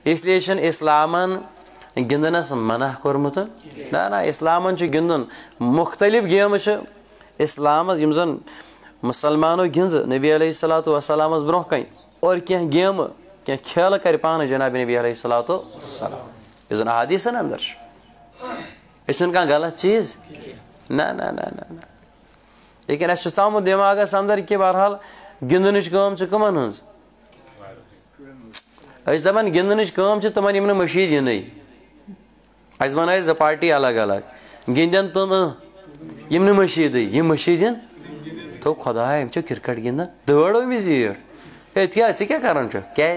इसलिए छन इस्लामन गिंदनस मना कोरमुत ना इस्लामन छ गिंदन मुख्तलिफ गेम छ इस्लाम यम जन मुसलमानो गिंज नबी अलैहिस्सलातु वस्सलाम ब्रोह कं और क्या गेम क्या खेल कर पान जनाब नबी अलैहिस्सलातु वस्सलाम इजन हदीसन अंदर इसमें का गलत चीज ना ना ना ना ना लेकिन अस सामु दिमागस अंदर कि बहरहाल गिंदनच काम छ कमन हंस अस दपन गिंदनच काम छ तमन यम मशीद यनै अस बनाए ज पार्टी अलग अलग गिंदन तुम यम मशीद यम मशीद तो खुदा यम छ क्रिकेट गिंदन दौड़ अमिस जीर ए क्या करन छ क्या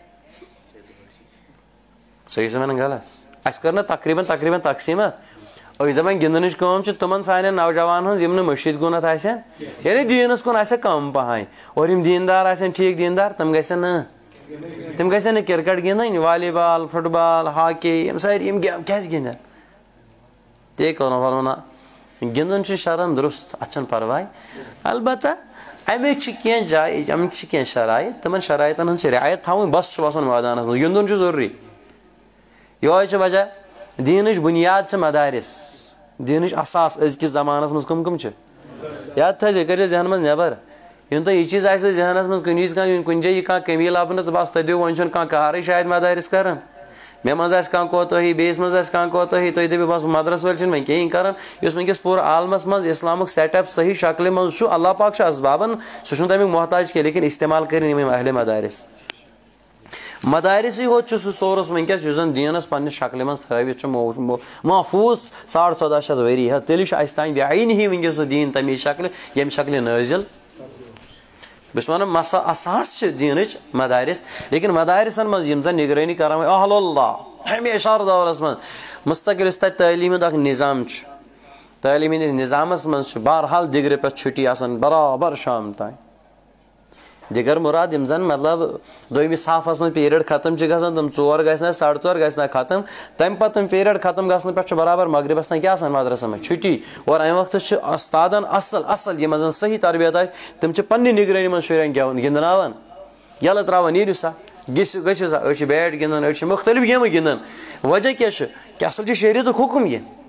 सही समन गलत अस करना तकरीबन तकसीम अस दपान गिंदनच काम छ तुमन सान नौजवान हन यम मशीद गुनत आसन यानी दीनस कुन आसे कम पहाय और यम दीनदार आसन ठीक दीनदार तम गसन क्रिकेट गिंदन वॉलीबॉल फुटबॉल हॉकी यम सारी यम गेम क्या गिंदन ते वना गिंदन छ शरन दुरुस्त अच्छन परवाय अलबत्ता अमिक जाय अमिक शराइत तमन शराइतन हंस रियायत थवन बस बसन मैदानस मज गिंदन छ जरूरी योय छ वजह दीनच बुनियाद छ मदारिस दीनच असास अजकिस जमानस मज कम छ याद थे कर जहन मज नबर यूं तो यह चीज आ जहनस मज कुन जाय कह कमी लबन तो बस तदो वन कह शायद मदारिस कर मे मज कोतही बेस मज कोतही तुम दपो बस मदरस वाल वो कहीं कर वनकस पूरा आलमस मज इस्लामुक सेटअप सही शक्ल मज अल्लाह पाक असबाबन सह तमिक मोहताज कह लेकिन इस्तेमाल कर अहले मदारिस मदारिस होत सह सोर्स वनकस दीनस पन्ने शक्ल मज थवित महफूज 1450 वरी तेल तान बेन ही वनकस दीन तमी शक्ल यम शक्ल नाजिल बस वन मसा असास दीनच मदारिस लेकिन मदारिसन मज जन निगरानी कर अहलुल्लाह हमेशा दौरस मज मुस्तकिल तलीम निज़ाम तलीमी निज़ामस मज बहरहाल दिगर पे छुट्टी बराबर शाम तान दिगर मुराद यम जन मतलब दोमिस हाफस मज पीरियड खत्म गम तम 4 गना 4:30 गना खत्म तम पे पीरियड खत्म गसन पे बराबर मगरिबस क्या मदरसा में छुट्टी और अम वक्त उस्तादन असल असल यम सही तरबियत तम पन्नी निगरानी मज शुरन गिंदनावन यल त्रावान नीरु सा गो सा अ बैट गिंदन अ मुख्तलिफ गेम गिंदन वजह क्या असल शरीयतुक हुकुम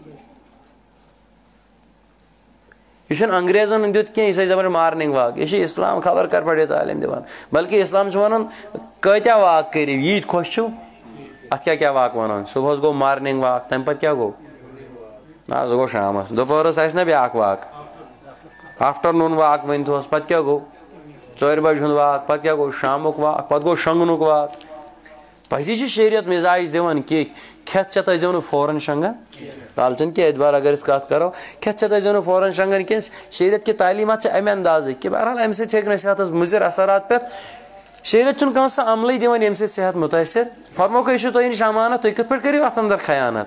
यह अंग्रेजन दुत कह यह मॉर्निंग वॉक यह इस्लाम खबर कर पड़े तालीम दिवान बल्कि इस्लाम वन क्या वॉक कर यीत खुश अत क्या वॉक वन सुबह गो मॉर्निंग वॉक तम पे क्या गो आज गो शाम दोपहरस ना ब्या वॉक आफ्टरनून वॉक वन तो पे क्या गो 4 बजे हूँ वॉक पे क्या गो शामुक वॉक पे गो शंगनुक वॉक पजी शरीयत मिजाज दिवान कि खेत चत जो फौरन शंगन कालचन के एतबार अगर इस कत करो खेत चत जो फौरन शंगन कह शरीयत की तालीमत अमे अंदाज कि बहरहाल अम सेहत मुजिर असरात पे शरीयत सा अमल दिवान यम सेहत मुतासर फरमो यह तुह नश अमानत तुम कत पे करो अत अंदर खयानत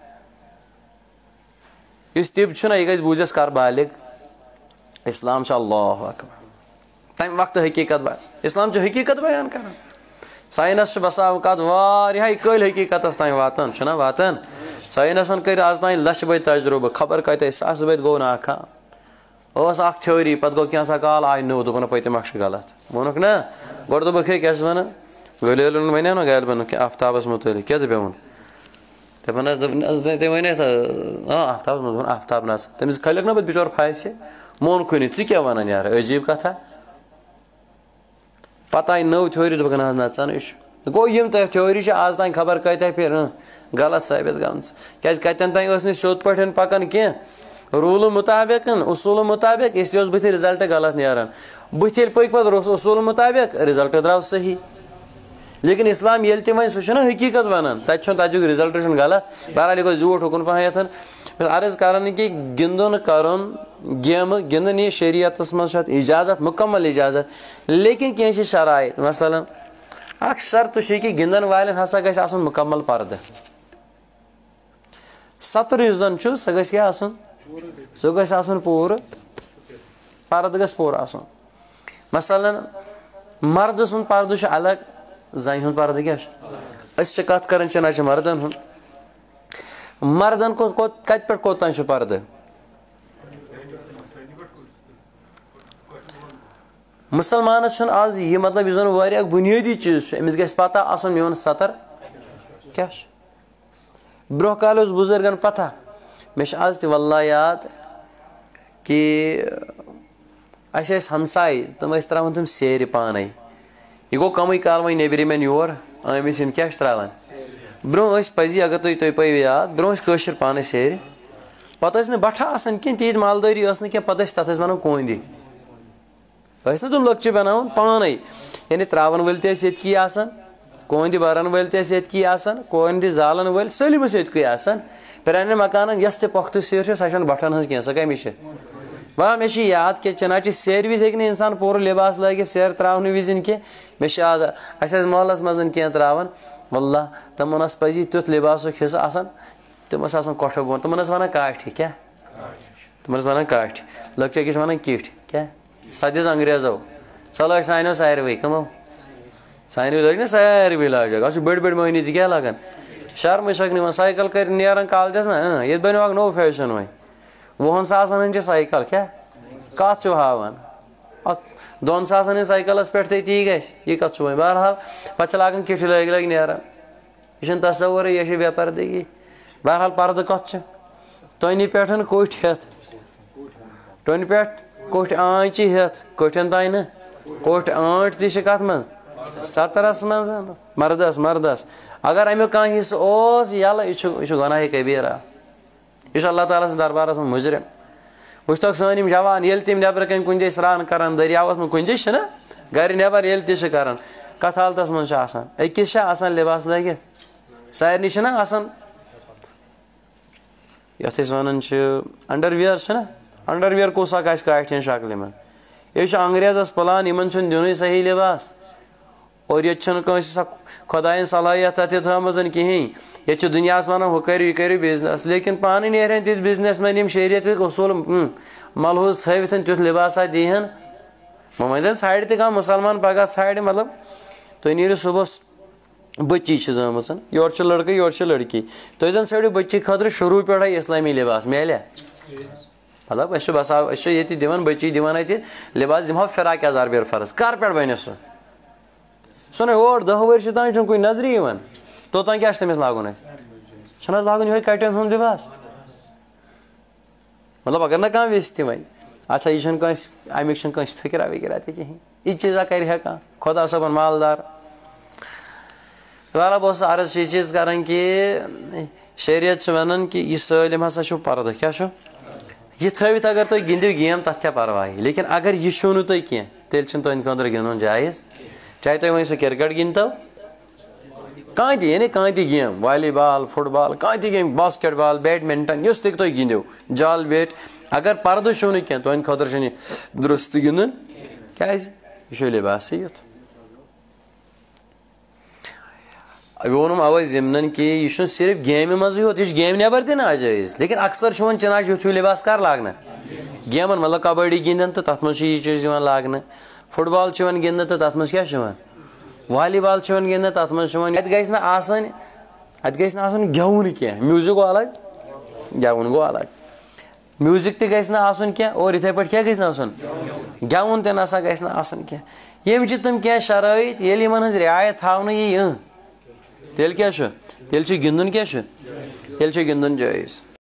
इस तिब यह गज बूझस कर बालिग इस्लाम अल्लाह अकबर तम वक्त हकीकत बस इस्लाम हकीकत बयान कर साइनस बसा अवकात वारियाह कल हकीकतस तान वातान वातान साइनसन कर आज तान लछ बद तजुर्बह खबर कत 100 बद गो नाका थ्योरी पे गो क्या काल आय नो दोपन पतम गलत वोनुक ना गो दोपक क्या वन गलियल वन ना गालिबन आफ्ताबस मुतल क्या दपे वो दपन वन आफ्ताब आफ्ताब ना तमिस खलिक ना पे बिचौर फांसे मोन खुन क्या वन यार अजीब कथा पता आई नव थ्योरी दोपक ना चन गो यम थ्योरी आज तान खबर कत फिर गलत साबित गम क्या कतन तान सोद पे पकान कह रूल मुताबिक उसूल मुताबिक इस बुथ रिजल्ट गलत नारान बुथ पक पे उसूल मुताबिक रिजल्ट द्राव सही लेकिन इस्लाम ये वन सह हकीकत वन तजुक रिजल्ट गलत बहरहाल गो झूठ हुकुन पहत अर्ज कर कि गिंदन कर गेम गिंदन यह शरीयत मज इजाजत मुकम्मल इजाजत लेकिन कह शराइत मसलन अख शर्त कि गिंदन वाल हसा गस मुकम्मल पर्द सतर जन सह क्या सह गस पूर पर्द गस पूर मसलन मर्द सुन पर्द अलग जन हूं पर्द क्या कत कर मर्दन हूं मर्दन कत पे कोतान पर्द मुसलमान आज यह मतलब यह बुनियादी चीज अमिस गस पता मेन सतर क्या ब्रोह काल बुजुर्गन पता मे आज तल्ला याद कि हमसाय तम त्रावान तम सेर पाने यह गो कम काल वो नेबरिमें योर आमिस क्या त्रावान ब्रोह पजी अगर तुम पे याद ब्रोह पाने सेर पत बठा आसान कह तीत मालदारी कह पत तथ वन कोंदी ना तुम लक्ष्य बनान पाने यानी त्रावन वल तकी कोंद बरन वल तकी कोंद जालन वल सलमस ये प्रान मकान यस तख्त सेर सह बठन हज कह सह कमिश वह मे याद कि चना सेर विज हे इंसान पूरा लिबास लगे सेर त्रावन विजिन कह मे याद अस महलस मज कह त्रावन वल्ला तमन पजी तुथ लिबास हिस्सा तम कोठो बोन तमन वन काठी क्या तम वन काठी लकच वन किठ क्या सदिस अंग्रेजो सल सानो सारवे कमो सानवी लग ना सारवे लाज बड़ बड़ मोहनी क्या लगन शर्म शक साइकिल कर नेरान कॉलेजस ना ये बनो नो फैशन वह 20 सासन साइकिल क्या कत हावान 2 सासन साइकिलस पे ती गी कत बहरहाल पे लागान किठ लग लग नेरान यह तस्वुर यह बेपर्दगी बहरहाल पर्द कत तोन पे कोठ हेत टोन पे कोठ आँच हेत कोठन तान न कोठ आँट तत मज 17 मज मर्दस अगर अमुक कह हिस्स यल यह गुनाह कबीरा यह अल्लाह ताला दरबार में मुजरिम वुत सन जवान ये तम नबर कन कुन जाए स्रान कर दरियावस में कुन जाए ना गर नबर ये तक कत हालत मज अकिस लिबास लगित सारे ना ये वन अंडरवियर ना अंडरवियर कुस काठन शक्ल में यह अंग्रेजस प्लान इन दिन सही लिबास और ये खुदायन सलाहियत थमन कहें ये दुनिया वन हु करू बिजनेस लेकिन पानी नेरन तिथ बिजनेस मैन शरीयत उसूल मलहूज थवित तुथ लिबासा दीहन वह साड़ तह मुसलमान पगह साड़ मतलब तुम नीर सुबह बच्ची जमस योर लड़का योर लड़की तुम जन साड़ू बच्ची खतर शुरू पे इस्लामी लिबास मेलिया मतलब ये दिवान बच्ची दिवान अत लिबास दिमो फिराक यजार बेर फर्ज कर पे बन सह और 10 वर्ष तान कोई नजरी तोतान क्या तमिस लागुन लागुन ये कटन हूं लिबास मतलब अगर ना कह वेस तम अच्छा यह अमिक फिक्रा विक्रा कहें यह चीज़ा कर खुदा सबन मालदार वाला बहुत अर्ज यह चीज़ कर शरीयत वन कि यह सलम हसा पर्द क्या यह थवित अगर तुम गिंदो गेम तथ क्या परवाह लेकिन अगर यह छू नु तुम कह तेल तुंद खुद गिंदन जायज़ चाहे तुम वो क्रिकेट गिंदो कह यानी कह गेम वॉलीबॉल फुटबॉल कह गेम बास्केटबॉल बैडमिंटन इस तुम गिंदो जाल बेट अगर पर्द छू नु कह तुंद खुद दुरुस्त गिंदन क्या यह लिबास युत वोनम अवे जिमन कि यह सिर्फ गेम मज योत यह गेम नबर तह नाजायज लेकिन अक्सर चना युथु लिबास कर लागन गेमन मतलब कबड्डी गिंदन तो तथ मज यह चीज़ लागन फुटबॉल गिंदन तो तथ मज क्या वॉलीबॉल गिंदन तथ मज अत गन गेवन कह म्यूजिक गो अलग गेवन गो अलग म्यूजिक तह क्या और इथे पे क्या गेवन तह नसा कह यम तुम क्या शराइत ये रियायत थावन यह तेल क्या तेल गिंदन क्या तेल गिंदन जायज़।